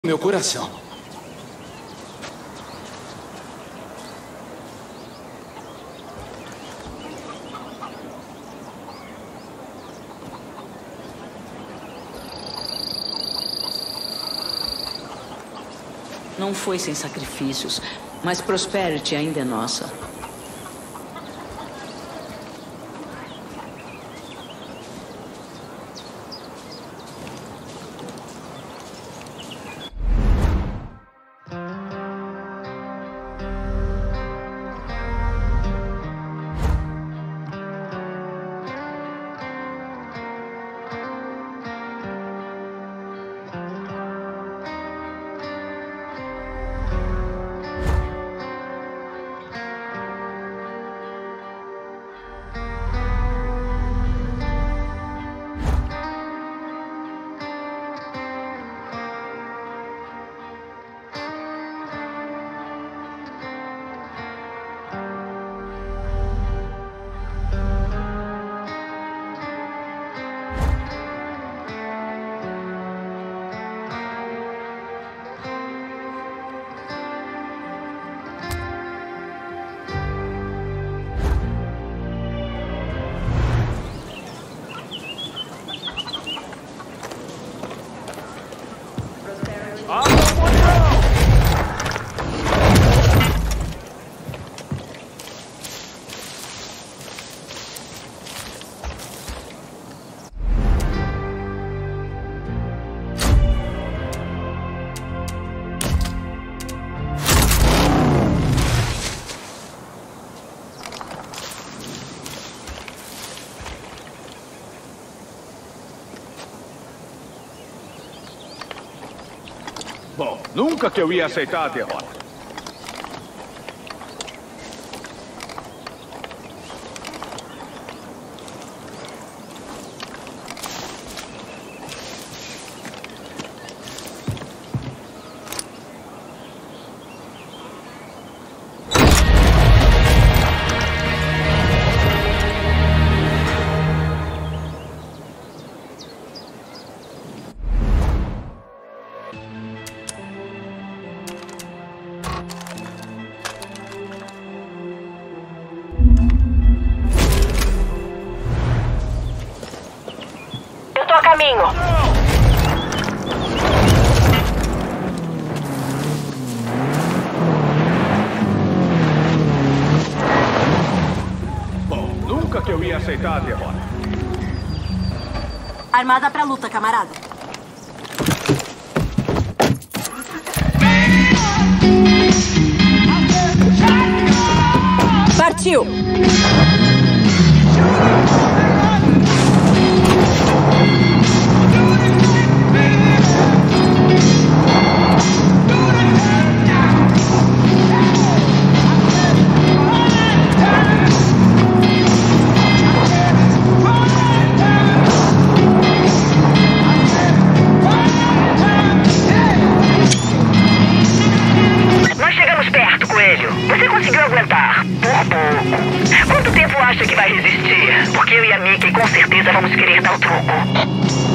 Meu coração. Não foi sem sacrifícios, mas Prosperity ainda é nossa. Bom, nunca que eu ia aceitar a derrota. Bom, nunca que eu ia aceitar a derrota. Armada pra luta, camarada. Partiu! Nós chegamos perto, Coelho. Você conseguiu aguentar? Por pouco. Quanto tempo acha que vai resistir? Porque eu e a Mickey com certeza vamos querer dar o troco.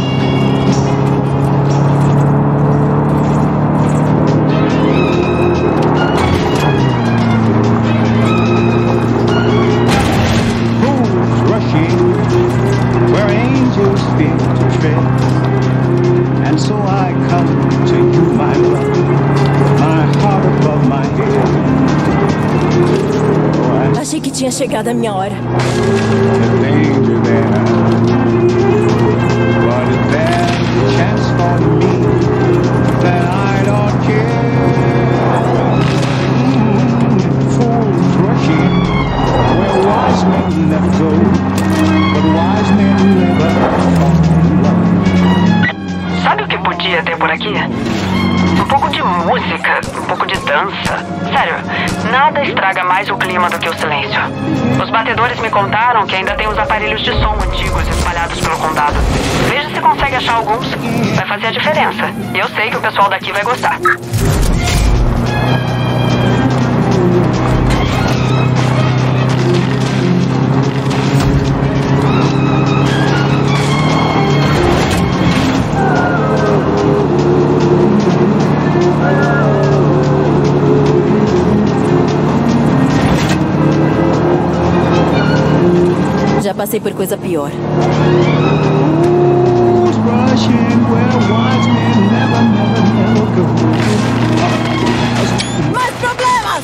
Achei que tinha chegado a minha hora. Sabe o que podia ter por aqui? Um pouco de música, um pouco de dança. Sério, nada estraga mais o clima do que o silêncio. Os batedores me contaram que ainda tem os aparelhos de som antigos espalhados pelo condado. Veja se consegue achar alguns. Vai fazer a diferença. E eu sei que o pessoal daqui vai gostar. passei por coisa pior. Mais problemas!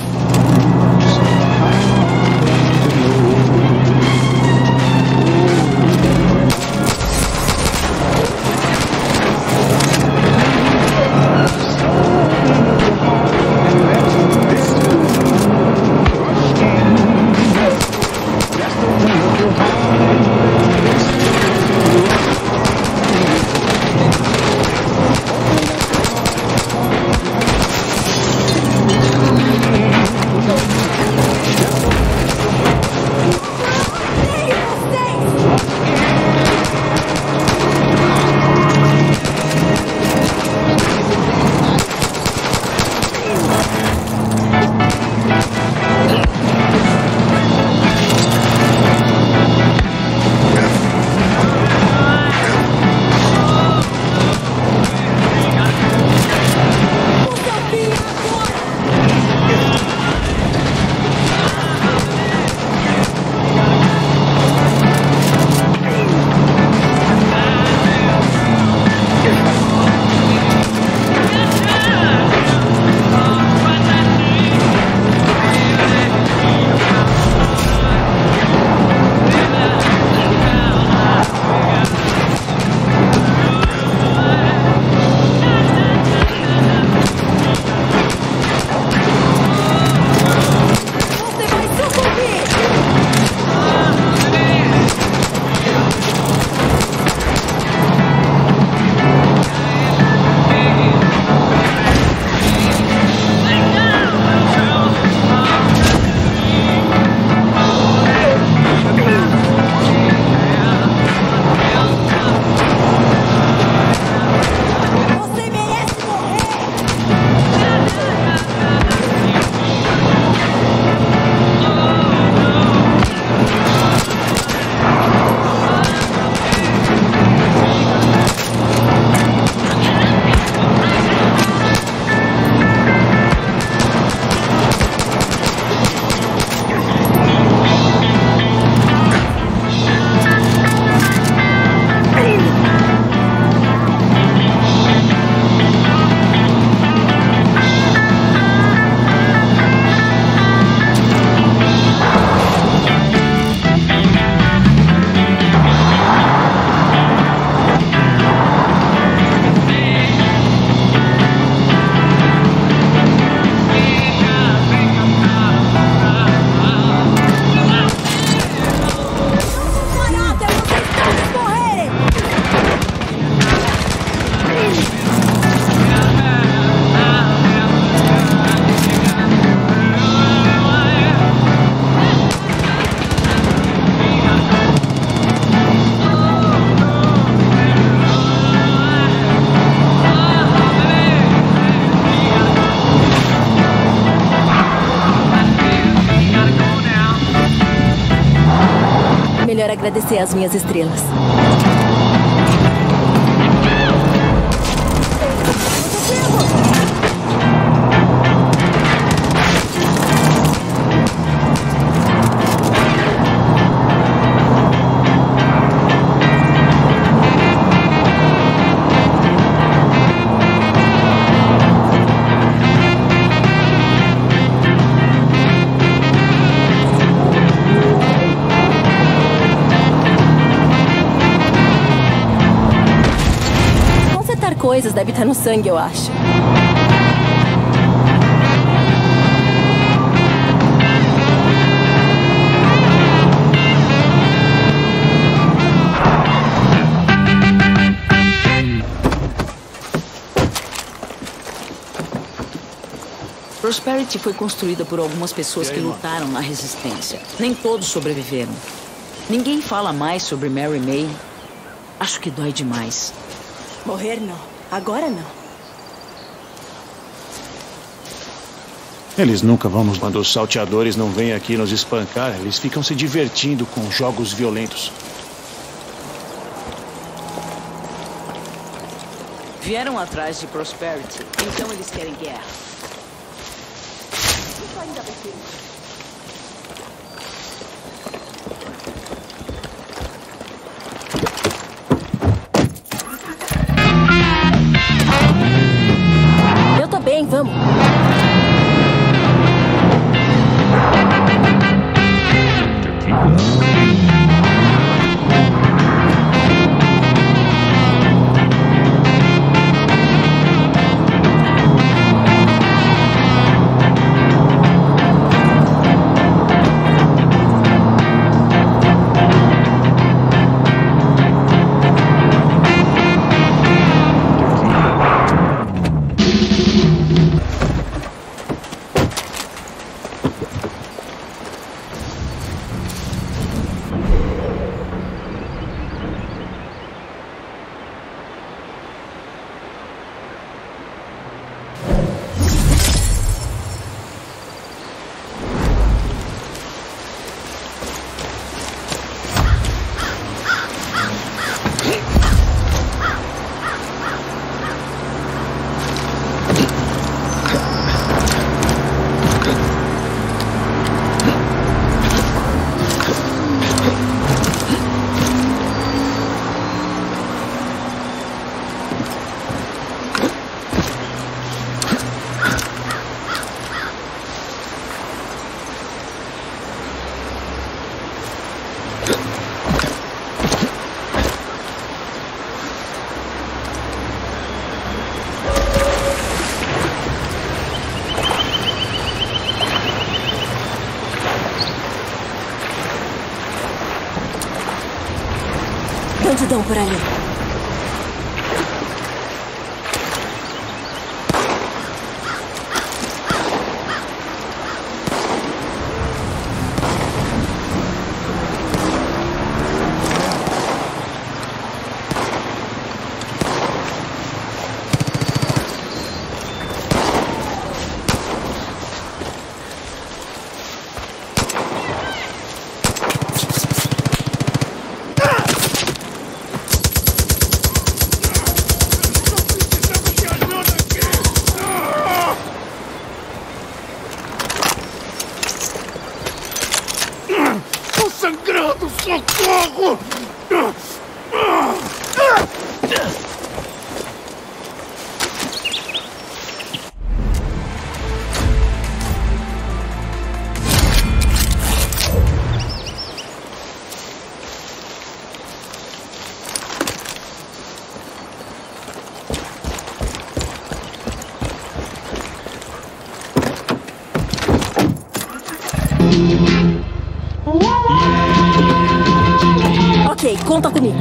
Melhor agradecer às minhas estrelas. Coisas deve estar no sangue, eu acho. Prosperity foi construída por algumas pessoas que lutaram na resistência. Nem todos sobreviveram. Ninguém fala mais sobre Mary May. Acho que dói demais. Morrer não. Agora não. Eles nunca vão nos... Quando os salteadores não vêm aqui nos espancar, eles ficam se divertindo com jogos violentos. Vieram atrás de Prosperity, então eles querem guerra. multidão por ali. Sangrando, socorro! Ok, conta comigo.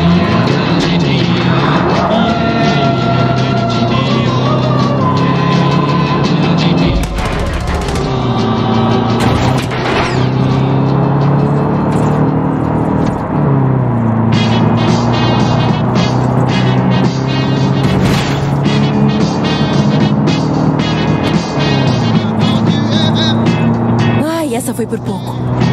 Ai, essa foi por pouco.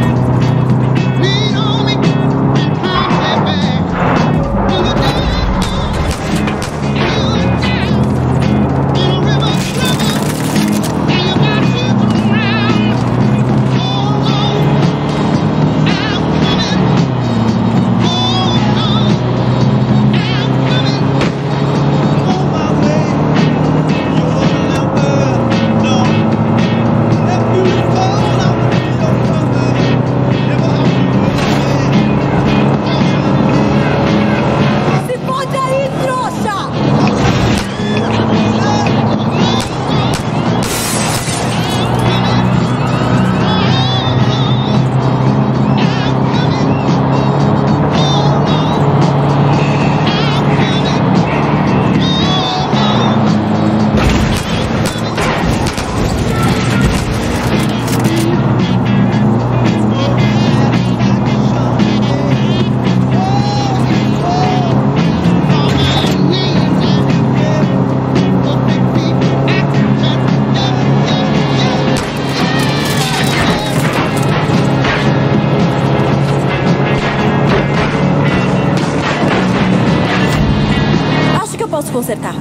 Posso consertar.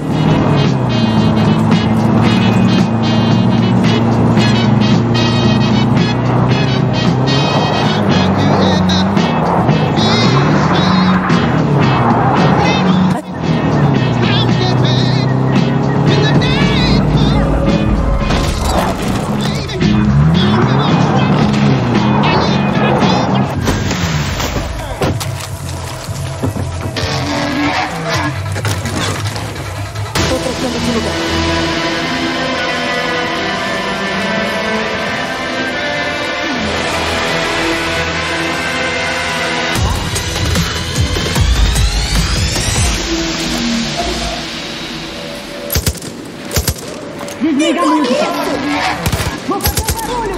Desliga a música! Vou fazer barulho!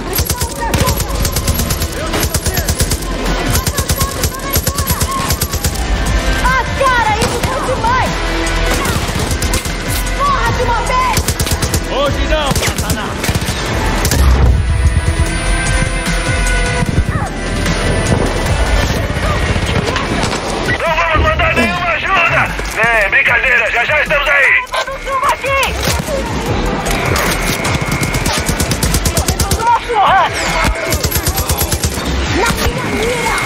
Ah, cara! Isso foi demais! Morra de uma vez! Hoje não, Satanás! Não vamos mandar nenhuma ajuda! É, brincadeira, já estamos aí! Manda chuva aqui! Na minha mira!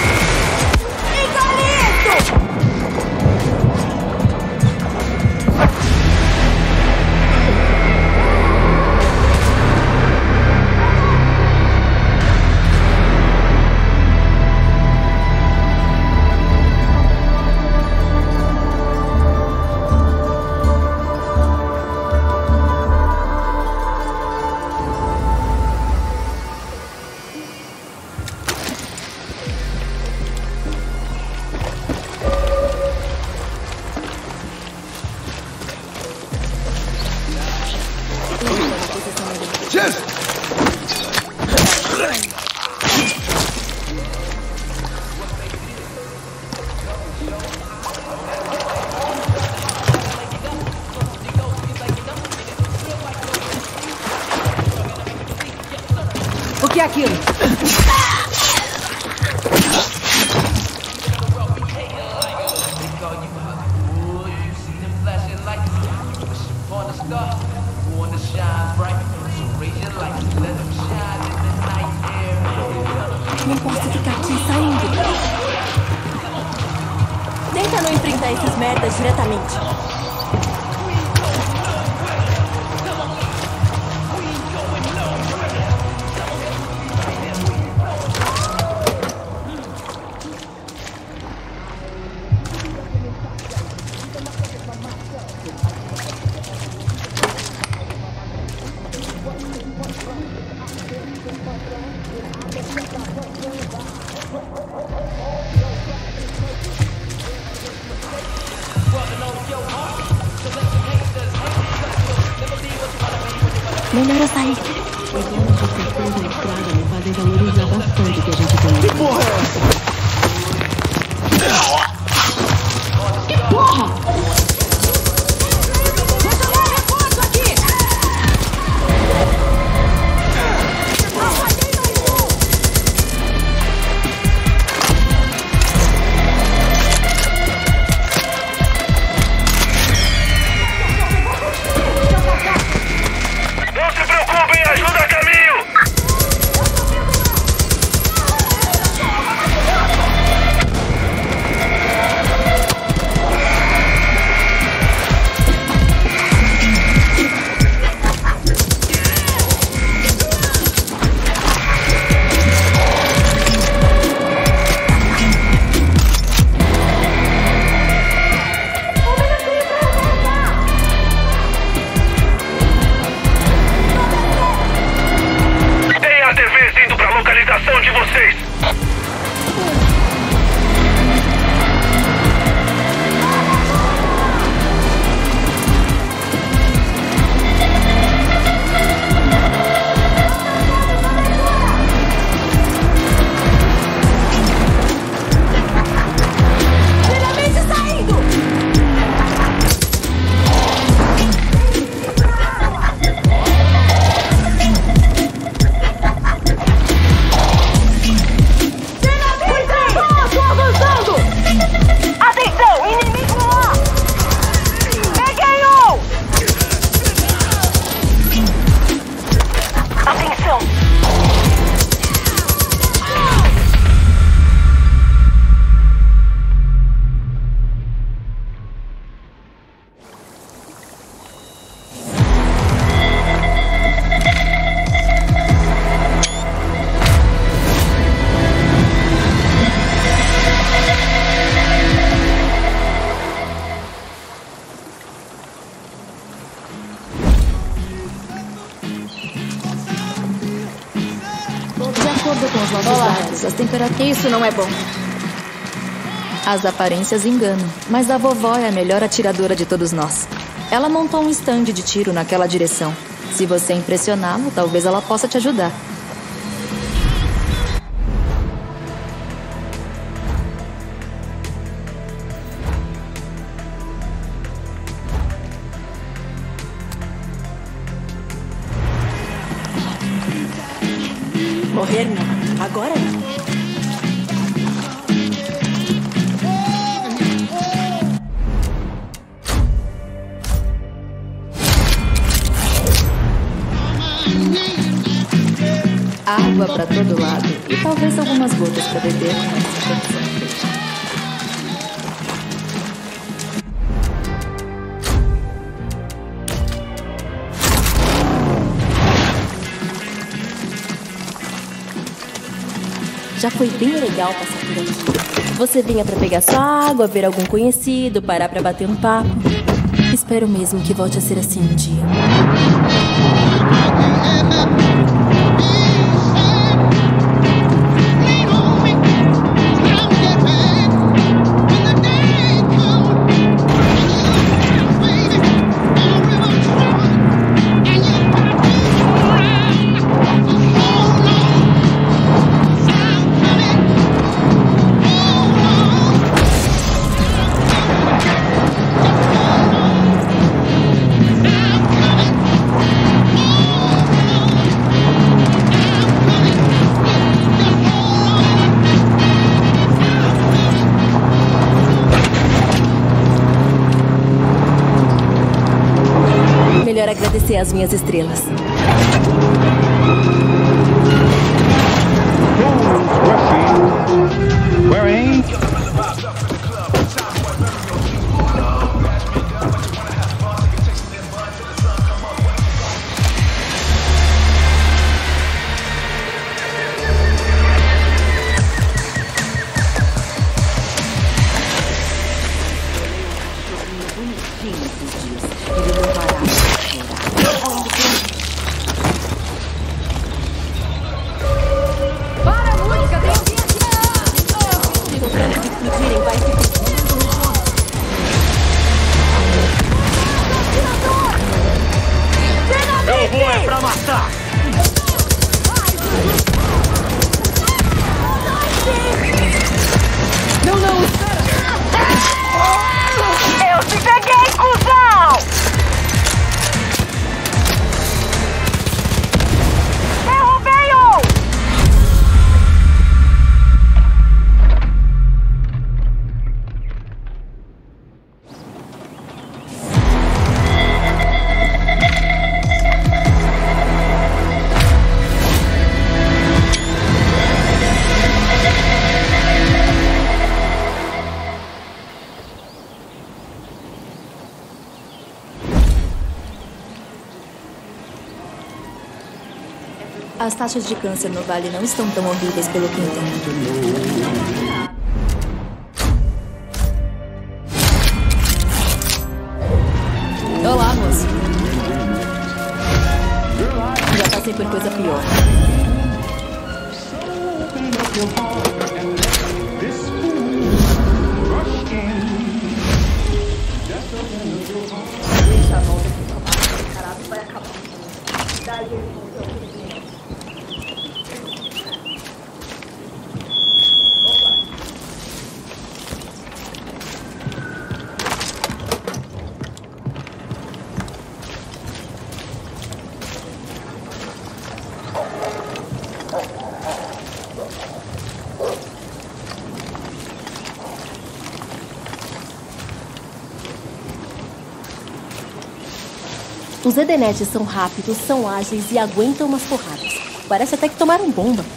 Engole isso! O que é aquilo? Não posso ficar aqui saindo. Tenta não enfrentar esses merdas diretamente. Melhor eu sair. Podem valorizar bastante o que a gente tem. Que porra é essa? Que porra? Isso não é bom. As aparências enganam, mas a vovó é a melhor atiradora de todos nós. Ela montou um stand de tiro naquela direção. Se você impressioná-la, talvez ela possa te ajudar. Morrer não. Agora não. Água pra todo lado e talvez algumas gotas pra beber. Já foi bem legal passar por aqui. Você vinha pra pegar sua água, ver algum conhecido, parar pra bater um papo. Espero mesmo que volte a ser assim um dia. conhecer as minhas estrelas. Eu vou é pra matar! Não, espera! Eu te peguei, cuzão! Derrubei-o! As taxas de câncer no vale não estão tão horríveis pelo que entendo. Olá, moço. Já passei por coisa pior. Os Edenetes são rápidos, são ágeis e aguentam umas porradas. Parece até que tomaram bomba.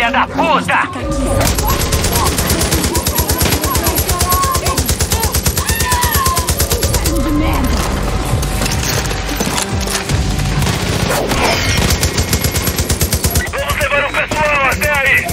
filha da puta! Vamos levar o pessoal até aí!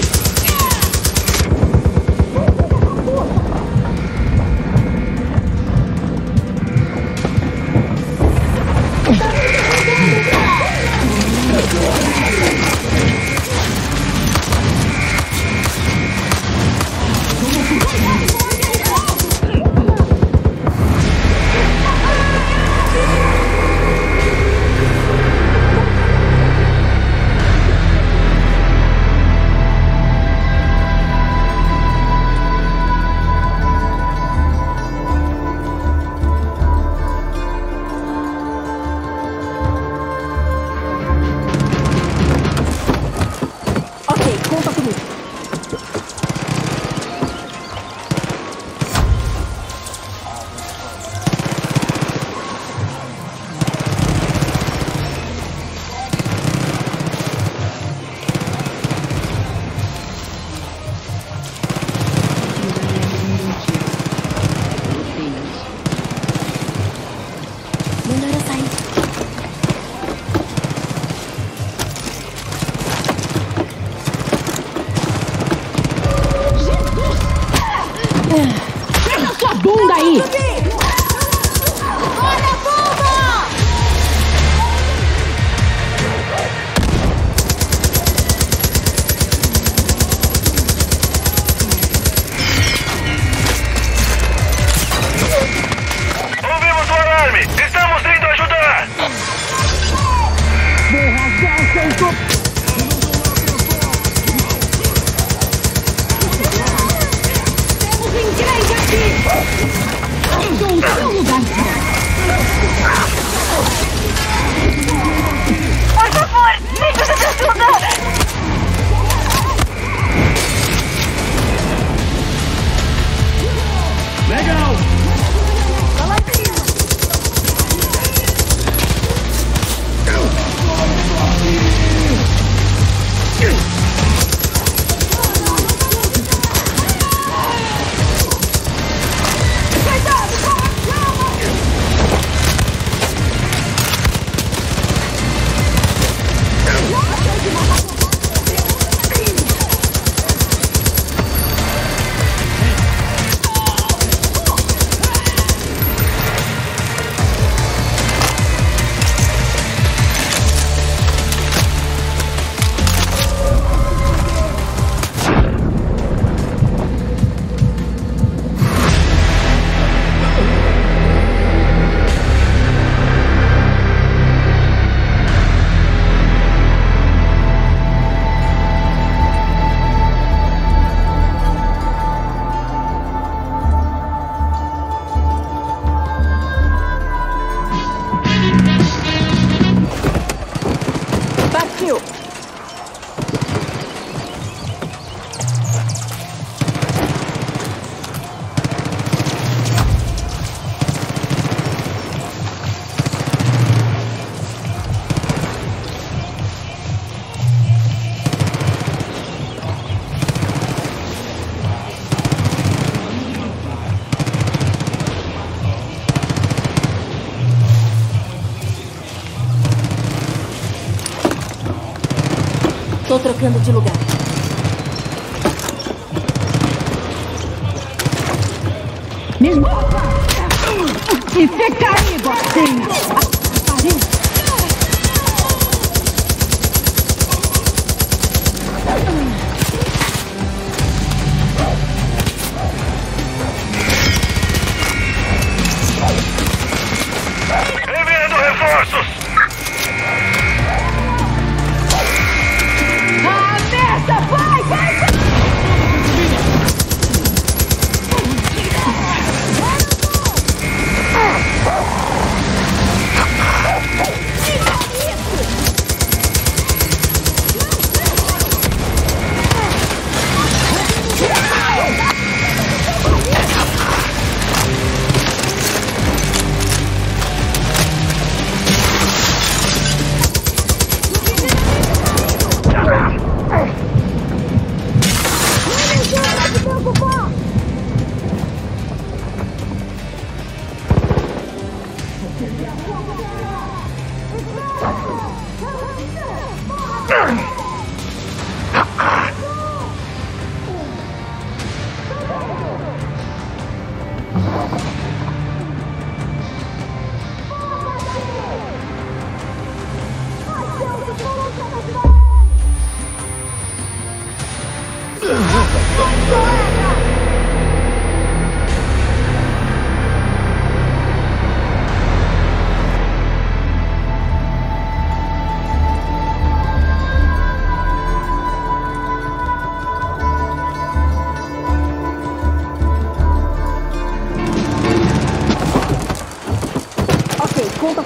Por favor, me ajuda de ajuda! Legal! Tô trocando de lugar. Mesmo. E fica aí, gostinho. Enviando reforços!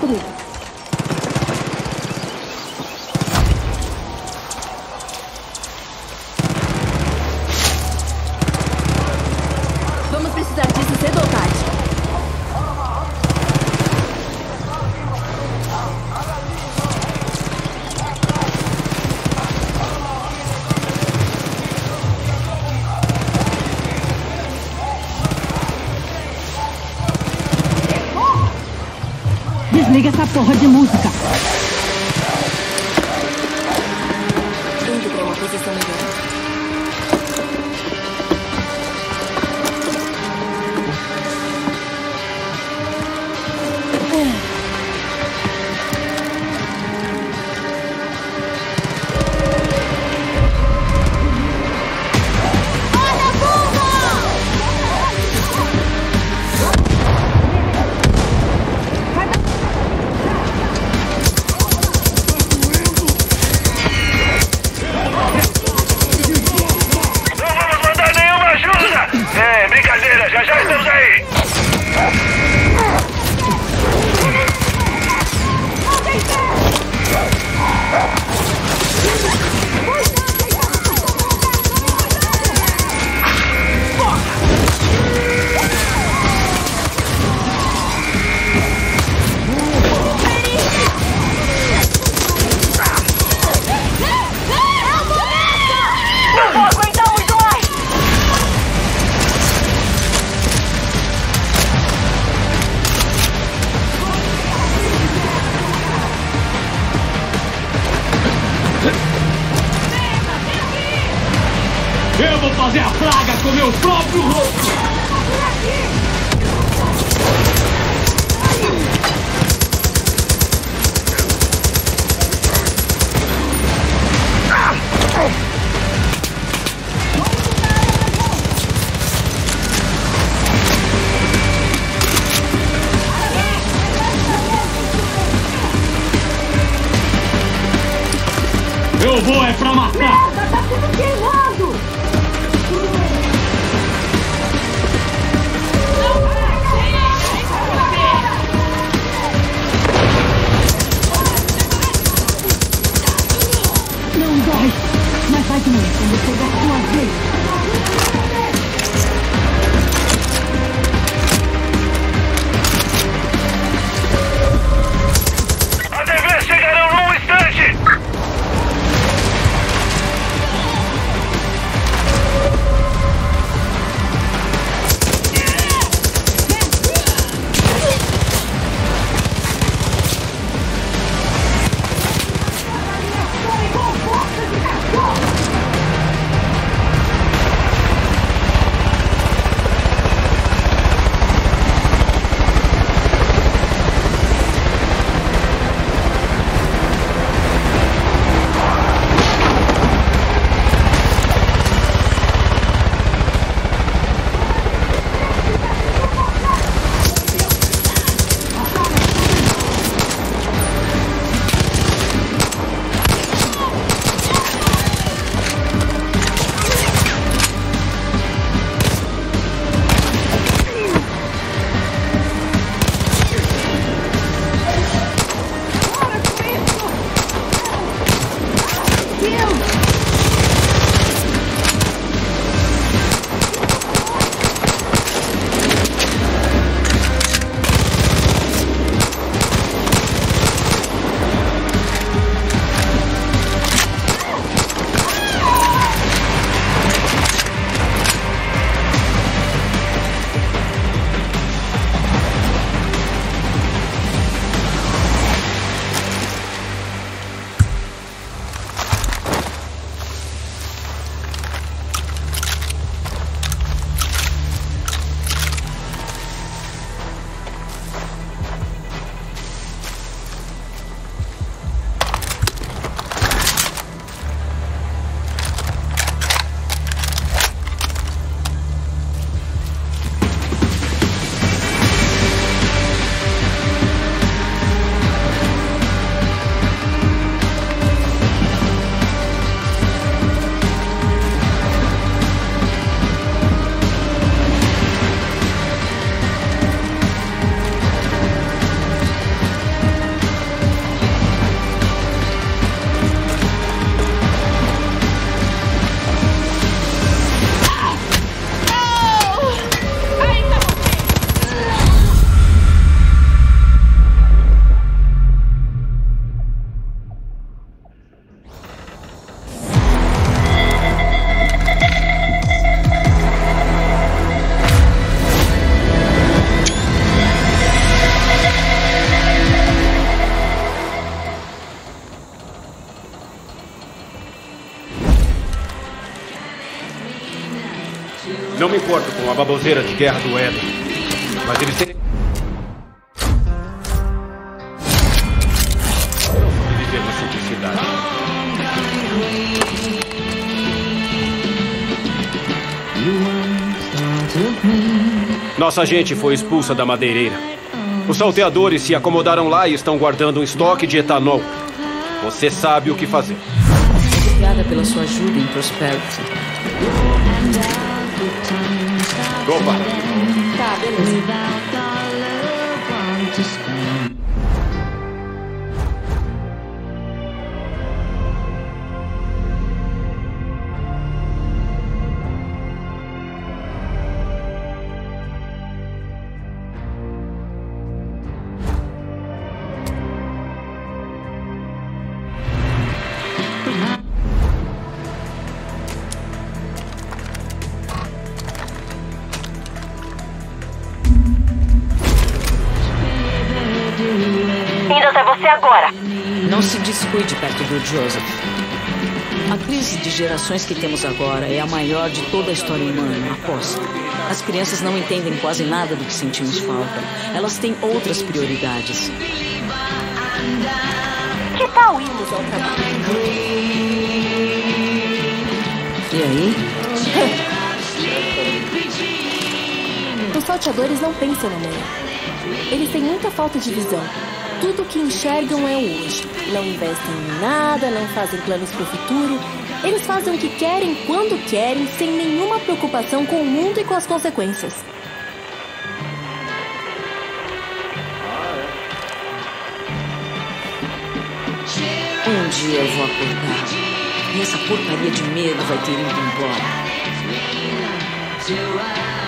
escuro! Vamos precisar disso cedo ou tarde. Desliga essa porra de música! Indo pra uma posição melhor. Já estamos aí! Não vou aguentar muito mais! Eu vou fazer a praga com meu próprio rosto! Eu vou é pra matar! Merda, tá tudo queimando! Não dói, mas vai doer quando chegar a sua vez. A TV chegarão num instante! me importo com a baboseira de guerra do Éden. Mas eles têm... viver na simplicidade. Nossa gente foi expulsa da madeireira. Os salteadores se acomodaram lá e estão guardando um estoque de etanol. Você sabe o que fazer. Obrigada pela sua ajuda em Prosperity. Opa! Tá, beleza. Indo até você agora. Não se descuide perto do Joseph. A crise de gerações que temos agora é a maior de toda a história humana, aposto. As crianças não entendem quase nada do que sentimos falta. Elas têm outras prioridades. Que tal irmos ao trabalho? E aí? Os salteadores não pensam no amanhã. Eles têm muita falta de visão. Tudo que enxergam é o hoje. Não investem em nada, não fazem planos para o futuro. Eles fazem o que querem, quando querem, sem nenhuma preocupação com o mundo e com as consequências. Um dia eu vou acordar e essa porcaria de medo vai ter ido embora.